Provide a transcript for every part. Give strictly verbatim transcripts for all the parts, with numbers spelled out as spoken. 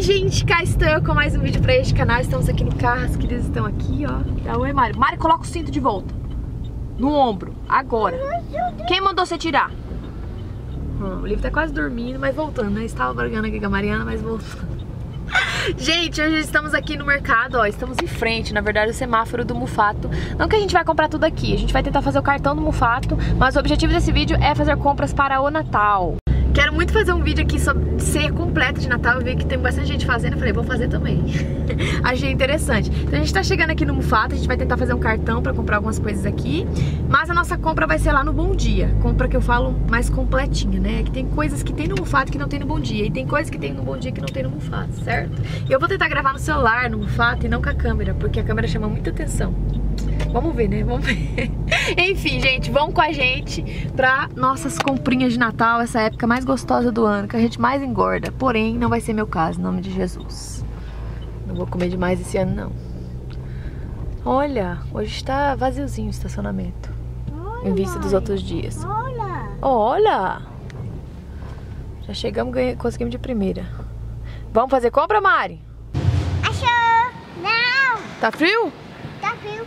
gente, cá estou eu com mais um vídeo pra este canal. Estamos aqui no carro, as crianças estão aqui, ó. Dá oi, Mari. Mari, coloca o cinto de volta no ombro, agora. Quem mandou você tirar? Hum, o livro tá quase dormindo, mas voltando, né? Estava brigando aqui com a Mariana, mas voltando. Gente, hoje estamos aqui no mercado, ó. Estamos em frente, na verdade, o semáforo do Mufato. Não que a gente vai comprar tudo aqui, a gente vai tentar fazer o cartão do Mufato, mas o objetivo desse vídeo é fazer compras para o Natal. Quero muito fazer um vídeo aqui sobre ceia completa de Natal. Eu vi que tem bastante gente fazendo, eu falei, vou fazer também. Achei interessante. Então a gente tá chegando aqui no Mufato, a gente vai tentar fazer um cartão pra comprar algumas coisas aqui. Mas a nossa compra vai ser lá no Bom Dia. Compra que eu falo mais completinha, né? Que tem coisas que tem no Mufato que não tem no Bom Dia. E tem coisas que tem no Bom Dia que não tem no Mufato, certo? E eu vou tentar gravar no celular, no Mufato, e não com a câmera, porque a câmera chama muita atenção. Vamos ver, né? Vamos ver. Enfim, gente, vamos com a gente pra nossas comprinhas de Natal, essa época mais gostosa do ano, que a gente mais engorda. Porém, não vai ser meu caso, em nome de Jesus. Não vou comer demais esse ano, não. Olha, hoje está vaziozinho o estacionamento. Olha, em vista dos outros dias. Olha! Olha! Já chegamos, ganha, conseguimos de primeira. Vamos fazer compra, Mari? Achou! Não! Tá frio? Tá frio.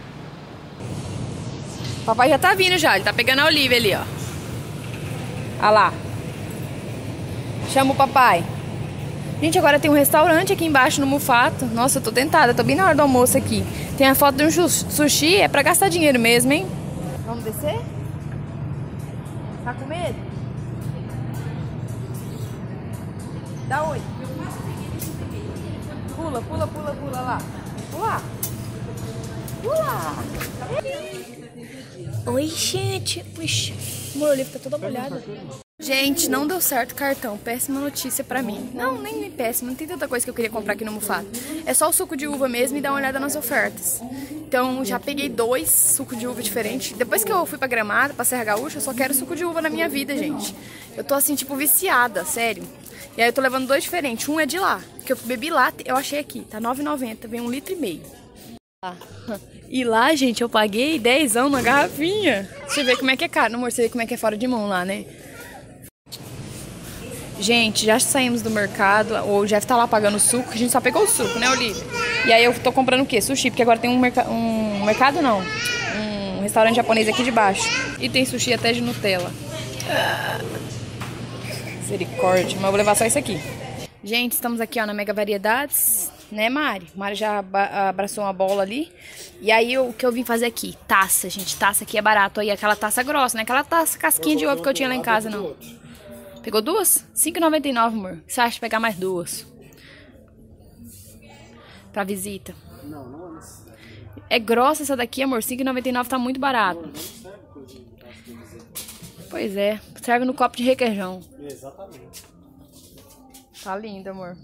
Papai já tá vindo já, ele tá pegando a Olivia ali, ó. Olha lá. Chama o papai. Gente, agora tem um restaurante aqui embaixo no Mufato. Nossa, eu tô tentada, tô bem na hora do almoço aqui. Tem a foto de um sushi, é pra gastar dinheiro mesmo, hein? Vamos descer? Tá com medo? Dá oi. Pula, pula, pula, pula lá. Pula. Pula. Oi, gente. Puxa, o meu livro tá toda molhada. Gente, não deu certo o cartão. Péssima notícia pra mim. Não, nem, nem péssima. Não tem tanta coisa que eu queria comprar aqui no Mufato. É só o suco de uva mesmo e dar uma olhada nas ofertas. Então, já peguei dois sucos de uva diferentes. Depois que eu fui pra Gramado, pra Serra Gaúcha, eu só quero suco de uva na minha vida, gente. Eu tô assim, tipo, viciada, sério. E aí eu tô levando dois diferentes. Um é de lá, que eu bebi lá, eu achei aqui. Tá nove reais e noventa centavos, vem um litro e meio. E lá, gente, eu paguei dezão na garrafinha. Você vê como é que é caro, amor? Você vê como é que é fora de mão lá, né? Gente, já saímos do mercado. O Jeff tá lá pagando o suco. A gente só pegou o suco, né, Olivia? E aí eu tô comprando o quê? Sushi, porque agora tem um, merc um mercado, não. Um restaurante japonês aqui de baixo. E tem sushi até de Nutella. Misericórdia, mas eu vou levar só isso aqui. Gente, estamos aqui, ó, na Mega Variedades. Né, Mari? Mari já abraçou uma bola ali. E aí, o que eu vim fazer aqui? Taça, gente. Taça aqui é barato. Aí, aquela taça grossa, né? Aquela taça casquinha de ovo que eu tinha lá em casa, não. Pegou duas? cinco reais e noventa e nove centavos, amor. O que você acha de pegar mais duas? Pra visita. Não, não é necessário. É grossa essa daqui, amor. cinco reais e noventa e nove centavos tá muito barato. Pois é. Serve no copo de requeijão. Exatamente. Tá lindo, amor.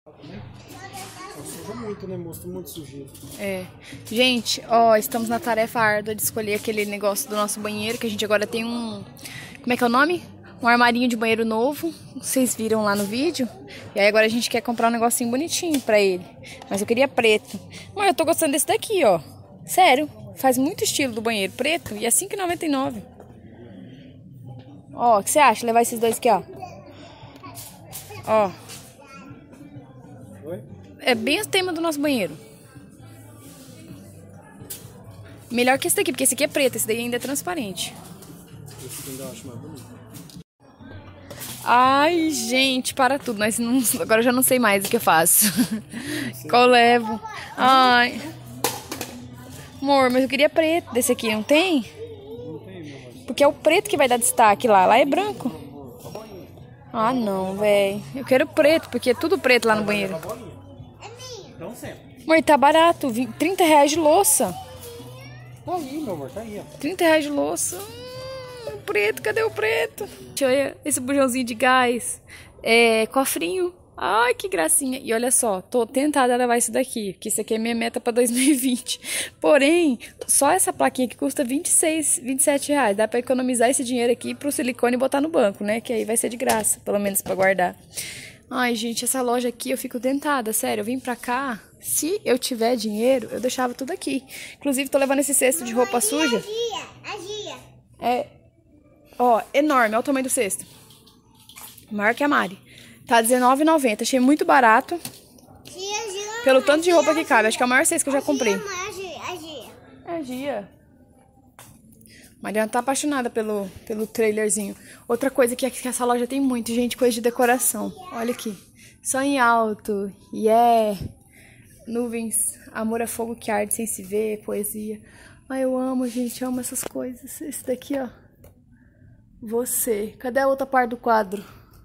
Suja muito, né, moço? Tem muito sujeira. É. Gente, ó, estamos na tarefa árdua de escolher aquele negócio do nosso banheiro, que a gente agora tem um... Como é que é o nome? Um armarinho de banheiro novo. Vocês viram lá no vídeo. E aí agora a gente quer comprar um negocinho bonitinho pra ele. Mas eu queria preto. Mas eu tô gostando desse daqui, ó. Sério. Faz muito estilo do banheiro preto. E é cinco reais e noventa e nove centavos. Ó, o que você acha? Levar esses dois aqui, ó. Ó. Oi? É bem o tema do nosso banheiro. Melhor que esse daqui, porque esse aqui é preto, esse daí ainda é transparente. Esse aqui ainda eu acho mais bonito. Ai, gente, para tudo. Mas não, agora eu já não sei mais o que eu faço. Qual eu levo? Ai. Amor, mas eu queria preto desse aqui, não tem? Não tem, meu amor. Porque é o preto que vai dar destaque lá. Lá é branco. Ah, não, velho. Eu quero preto, porque é tudo preto lá no banheiro. Então sempre. Amor, tá barato. trinta reais de louça. Tá aí, meu amor, tá aí, ó. trinta reais de louça. Hum, o preto, cadê o preto? Olha esse bujãozinho de gás. É, cofrinho. Ai, que gracinha. E olha só, tô tentada a levar isso daqui, que isso aqui é minha meta pra dois mil e vinte. Porém, só essa plaquinha aqui custa vinte e seis, vinte e sete reais. Dá pra economizar esse dinheiro aqui pro silicone e botar no banco, né? Que aí vai ser de graça, pelo menos pra guardar. Ai, gente, essa loja aqui eu fico tentada, sério. Eu vim pra cá, se eu tiver dinheiro, eu deixava tudo aqui. Inclusive, tô levando esse cesto de roupa suja. A Gia, a Gia. É, ó, enorme, olha o tamanho do cesto. Maior que a Mari. Tá dezenove reais e noventa centavos, achei muito barato. Pelo tanto de roupa que cabe. Acho que é a maior cesta que eu já comprei. A Gia, a Gia. É, Gia. Mariana tá apaixonada pelo, pelo trailerzinho. Outra coisa que, que essa loja tem muito, gente, coisa de decoração. Olha aqui. Sonho alto. Yeah. Nuvens. Amor é fogo que arde sem se ver. Poesia. Ai, eu amo, gente. Eu amo essas coisas. Esse daqui, ó. Você. Cadê a outra parte do quadro?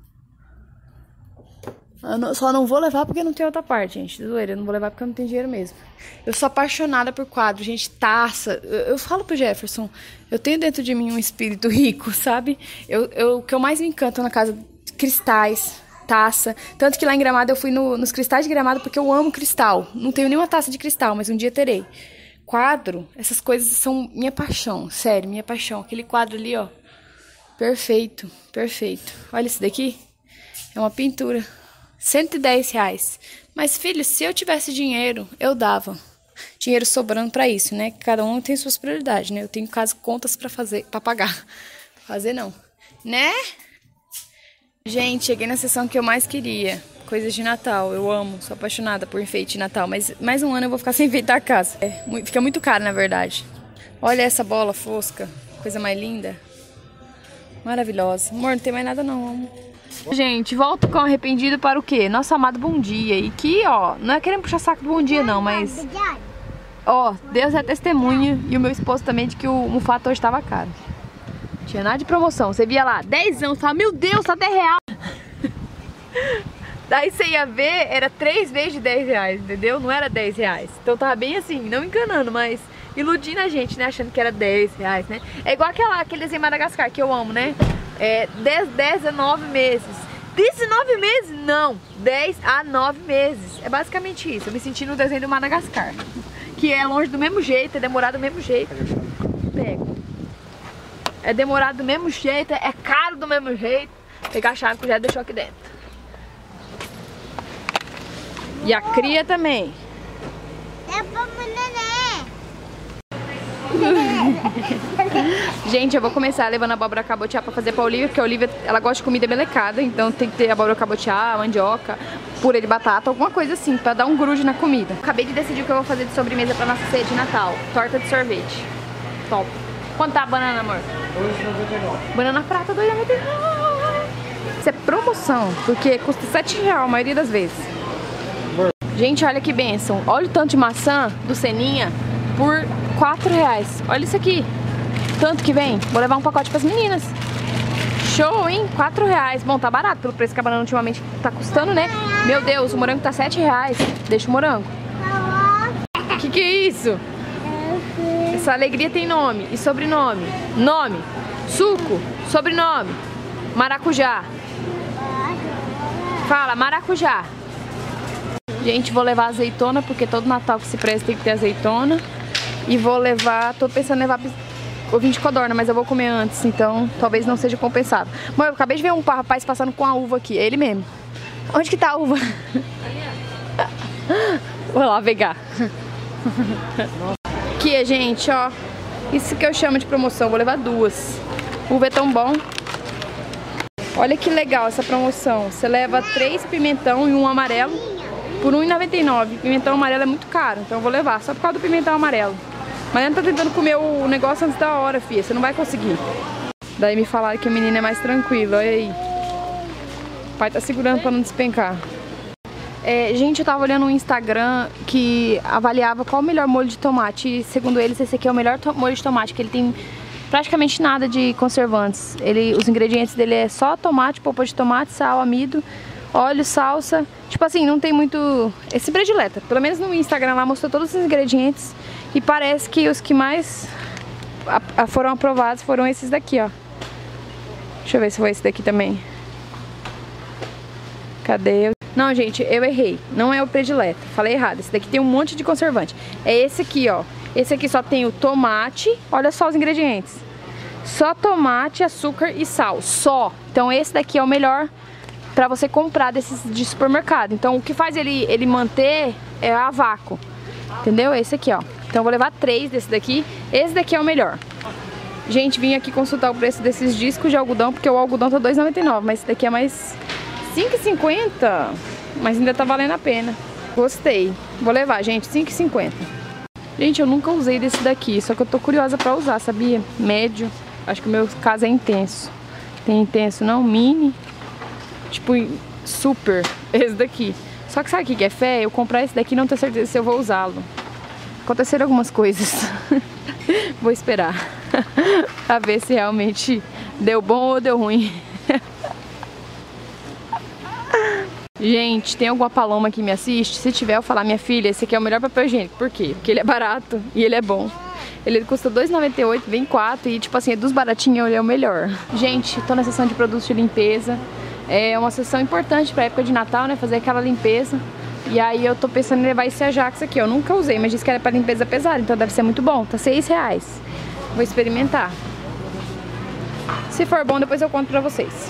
Eu não, só não vou levar porque não tem outra parte, gente. Zoeira, eu não vou levar porque eu não tenho dinheiro mesmo. Eu sou apaixonada por quadro, gente. Taça. Eu, eu falo pro Jefferson, eu tenho dentro de mim um espírito rico, sabe? Eu, eu, o que eu mais me encanto na casa, cristais, taça. Tanto que lá em Gramado eu fui no, nos cristais de Gramado porque eu amo cristal. Não tenho nenhuma taça de cristal, mas um dia terei. Quadro, essas coisas são minha paixão. Sério, minha paixão. Aquele quadro ali, ó. Perfeito, perfeito. Olha esse daqui. É uma pintura. cento e dez reais. Mas, filho, se eu tivesse dinheiro, eu dava. Dinheiro sobrando pra isso, né? Cada um tem suas prioridades, né? Eu tenho caso contas pra fazer, pra pagar. Fazer não. Né? Gente, cheguei na sessão que eu mais queria. Coisas de Natal. Eu amo, sou apaixonada por enfeite de Natal. Mas mais um ano eu vou ficar sem enfeitar a casa. É, fica muito caro, na verdade. Olha essa bola fosca. Coisa mais linda. Maravilhosa. Amor, não tem mais nada não, amor. Gente, volto com arrependido para o quê? Nosso amado Bom Dia. E que, ó, não é querendo puxar saco do Bom Dia não, mas... Ó, Deus é testemunha e o meu esposo também de que o mufato hoje estava caro. Não tinha nada de promoção. Você via lá, dez anos, fala, meu Deus, tá até real. Daí você ia ver, era três vezes de dez reais, entendeu? Não era dez reais. Então tava bem assim, não enganando, mas iludindo a gente, né? Achando que era dez reais, né? É igual aquela, aquele desenho Madagascar que eu amo, né? É dez, dez a nove meses. dezenove meses? Não, dez a nove meses. É basicamente isso. Eu me senti no desenho do Madagascar. Que é longe do mesmo jeito, é demorado do mesmo jeito. Pego. É demorado do mesmo jeito, é caro do mesmo jeito. Pegar a chave que já deixou aqui dentro. E a cria também. É pra neném. Gente, eu vou começar levando a abóbora cabotiá pra fazer pra Olivia, porque a Olivia, ela gosta de comida melecada, então tem que ter abóbora cabotiá, mandioca, purê de batata, alguma coisa assim, pra dar um grude na comida. Acabei de decidir o que eu vou fazer de sobremesa pra nossa ceia de Natal. Torta de sorvete. Top. Quanto tá a banana, amor? dois e noventa e nove. Banana prata, dois e noventa e nove. Isso é promoção, porque custa sete reais a maioria das vezes. Gente, olha que bênção. Olha o tanto de maçã do Seninha por quatro reais. Olha isso aqui. Tanto que vem. Vou levar um pacote pras meninas. Show, hein? quatro reais. Bom, tá barato pelo preço que a banana ultimamente tá custando, né? Meu Deus, o morango tá sete reais. Deixa o morango. Que que é isso? Essa alegria tem nome e sobrenome. Nome, suco, sobrenome. Maracujá. Fala, maracujá. Gente, vou levar azeitona, porque todo Natal que se presta tem que ter azeitona. E vou levar, tô pensando em levar ovinho de codorna, mas eu vou comer antes, então talvez não seja compensado. Bom, eu acabei de ver um rapaz passando com a uva aqui, é ele mesmo. Onde que tá a uva? Vou lá pegar. Aqui, gente, ó. Isso que eu chamo de promoção, vou levar duas. Uva é tão bom. Olha que legal essa promoção. Você leva três pimentão e um amarelo por um real e noventa e nove centavos. Pimentão amarelo é muito caro, então eu vou levar, só por causa do pimentão amarelo. Mas ela tá tentando comer o negócio antes da hora, filha. Você não vai conseguir. Daí me falaram que a menina é mais tranquila, olha aí. O pai tá segurando pra não despencar. É, gente, eu tava olhando um Instagram que avaliava qual o melhor molho de tomate. E, segundo eles, esse aqui é o melhor molho de tomate, que ele tem praticamente nada de conservantes. Ele, os ingredientes dele é só tomate, polpa de tomate, sal, amido, óleo, salsa. Tipo assim, não tem muito... Esse predileta. Pelo menos no Instagram lá mostrou todos os ingredientes. E parece que os que mais foram aprovados foram esses daqui, ó. Deixa eu ver se foi esse daqui também. Cadê? Não, gente, eu errei. Não é o predileta. Falei errado. Esse daqui tem um monte de conservante. É esse aqui, ó. Esse aqui só tem o tomate. Olha só os ingredientes. Só tomate, açúcar e sal. Só. Então esse daqui é o melhor pra você comprar desses de supermercado. Então o que faz ele, ele manter é a vácuo. Entendeu? Esse aqui, ó. Então eu vou levar três desse daqui. Esse daqui é o melhor. Gente, vim aqui consultar o preço desses discos de algodão, porque o algodão tá dois reais e noventa e nove centavos, mas esse daqui é mais cinco reais e cinquenta centavos. Mas ainda tá valendo a pena. Gostei. Vou levar, gente, cinco e cinquenta. Gente, eu nunca usei desse daqui, só que eu tô curiosa pra usar, sabia? Médio. Acho que o meu caso é intenso. Tem intenso não, mini. Tipo, super. Esse daqui. Só que sabe o que é fé? Eu comprar esse daqui e não ter certeza se eu vou usá-lo. Aconteceram algumas coisas. Vou esperar. Pra ver se realmente deu bom ou deu ruim. Gente, tem alguma paloma que me assiste? Se tiver, eu falar, minha filha, esse aqui é o melhor papel higiênico. Por quê? Porque ele é barato e ele é bom. Ele custa dois reais e noventa e oito centavos, vem quatro e tipo assim, é dos baratinhos, ele é o melhor. Gente, tô na sessão de produtos de limpeza. É uma sessão importante pra época de Natal, né? Fazer aquela limpeza. E aí eu tô pensando em levar esse Ajax aqui. Eu nunca usei, mas disse que era pra limpeza pesada, então deve ser muito bom. Tá seis reais. Vou experimentar. Se for bom, depois eu conto pra vocês.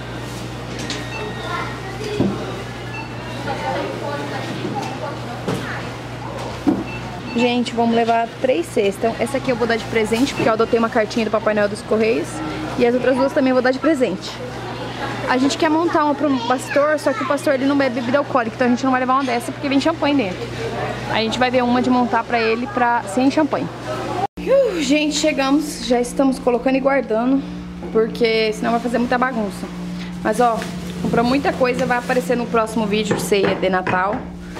Gente, vamos levar três cestas. Essa aqui eu vou dar de presente, porque eu adotei uma cartinha do Papai Noel dos Correios. E as outras duas também eu vou dar de presente. A gente quer montar uma pro pastor, só que o pastor ele não bebe bebida alcoólica, então a gente não vai levar uma dessa porque vem champanhe dentro. A gente vai ver uma de montar pra ele pra, sem champanhe. Uh, gente, chegamos, já estamos colocando e guardando, porque senão vai fazer muita bagunça. Mas ó, comprou muita coisa, vai aparecer no próximo vídeo de ceia de Natal.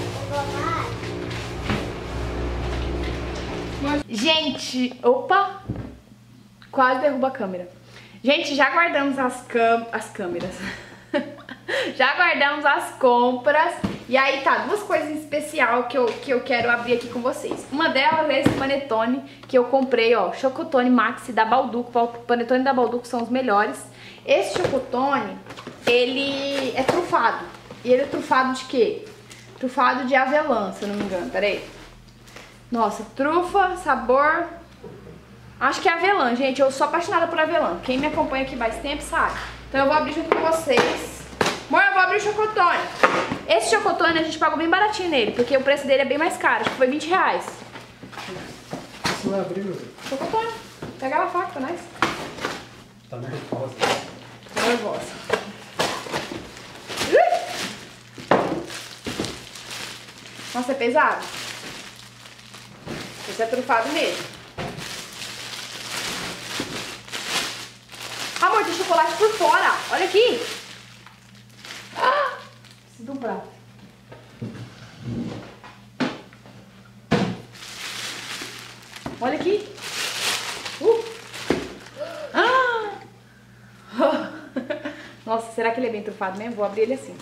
Gente, opa, quase derruba a câmera. Gente, já guardamos as, cam as câmeras. Já guardamos as compras. E aí tá, duas coisas em especial que eu, que eu quero abrir aqui com vocês. Uma delas é esse panetone que eu comprei, ó, Chocotone Maxi da Balduco. O panetone da Balduco são os melhores. Esse chocotone, ele é trufado. E ele é trufado de quê? Trufado de avelã, se eu não me engano, peraí. Nossa, trufa, sabor... Acho que é avelã, gente. Eu sou apaixonada por avelã. Quem me acompanha aqui mais tempo sabe. Então eu vou abrir junto com vocês. Amor, eu vou abrir o chocotone. Esse chocotone a gente pagou bem baratinho nele, porque o preço dele é bem mais caro. Acho que foi vinte reais. Você vai abrir, meu Deus? Chocotone. Pega a faca, nós. Tá nervosa. Tá nervosa. Nossa, é pesado. Esse é trufado mesmo. Amor, tem chocolate por fora. Olha aqui. Ah, preciso dobrar. Olha aqui. Uh. Ah. Nossa, será que ele é bem trufado mesmo? Vou abrir ele assim.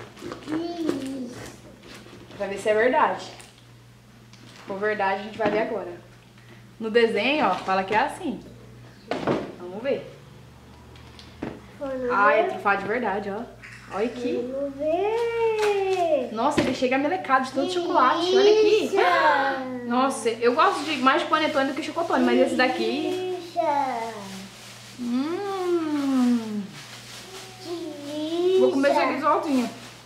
Pra ver se é verdade. Se for verdade, a gente vai ver agora. No desenho, ó, fala que é assim. Vamos ver. Ah, é trufado de verdade, ó. Olha aqui. Vamos ver. Nossa, ele chega melecado de todo que chocolate. Olha aqui. Isso. Nossa, eu gosto de mais de panetone do que chocotone, mas esse daqui... Isso. Hum. Vou comer esse aqui sozinho.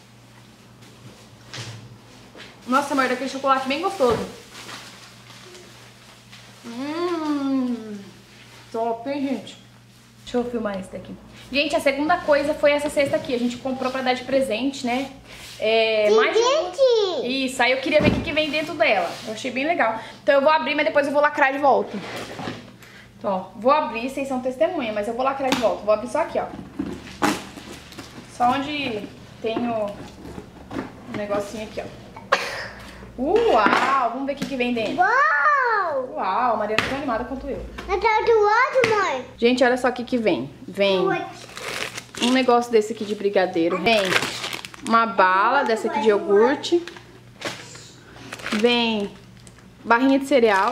Nossa, amor, daquele chocolate bem gostoso. Hum. Top, hein, gente? Deixa eu filmar esse daqui. Gente, a segunda coisa foi essa cesta aqui. A gente comprou pra dar de presente, né? É, mais um... Isso, aí eu queria ver o que, que vem dentro dela. Eu achei bem legal. Então eu vou abrir, mas depois eu vou lacrar de volta. Então, ó, vou abrir, vocês são testemunha, mas eu vou lacrar de volta. Vou abrir só aqui, ó. Só onde tem o um negocinho aqui, ó. Uau! Vamos ver o que, que vem dentro. Uau! Uau, a Mariana tá tão animada quanto eu. Natal do outro, mãe. Gente, olha só o que que vem. Vem um negócio desse aqui de brigadeiro. Vem uma bala dessa aqui de iogurte. Vem barrinha de cereal.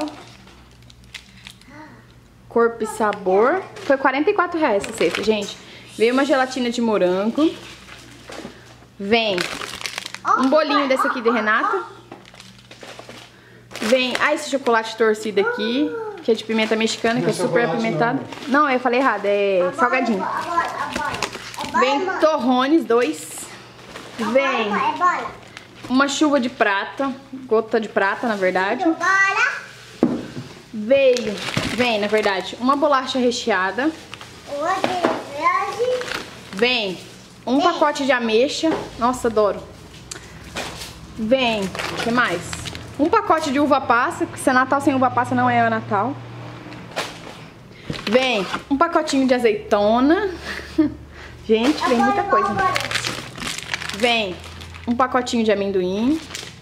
Corpo e sabor. Foi quarenta e quatro reais essa cesta, gente. Veio uma gelatina de morango. Vem um bolinho desse aqui de Renata. Vem, ah, esse chocolate torcido aqui, que é de pimenta mexicana, que é super apimentado. Não, eu falei errado, é salgadinho. Vem torrones, dois. Vem uma chuva de prata, gota de prata, na verdade. Veio, vem, na verdade, uma bolacha recheada. Vem um pacote de ameixa. Nossa, adoro. Vem, o que mais? Um pacote de uva passa, porque se é Natal sem uva passa não é Natal. Vem um pacotinho de azeitona. Gente, vem muita coisa. Vem um pacotinho de amendoim.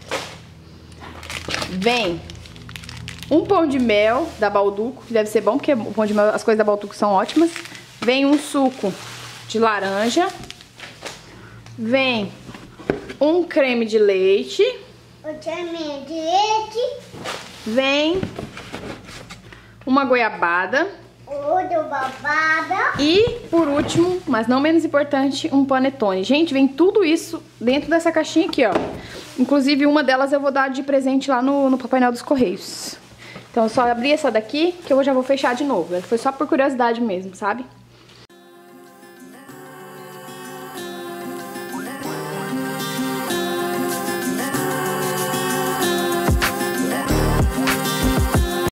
Vem um pão de mel da Balduco, que deve ser bom, porque o pão de mel, as coisas da Balduco são ótimas. Vem um suco de laranja. Vem um creme de leite. O creme de leite. Vem uma goiabada. Outro babada. E, por último, mas não menos importante, um panetone. Gente, vem tudo isso dentro dessa caixinha aqui, ó. Inclusive, uma delas eu vou dar de presente lá no, no Papai Noel dos Correios. Então, eu só abri essa daqui, que eu já vou fechar de novo. Foi só por curiosidade mesmo, sabe?